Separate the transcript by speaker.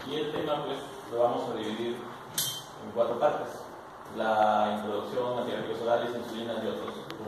Speaker 1: Y el tema pues lo vamos a dividir en 4 partes: la introducción, antibióticos orales, insulina y otros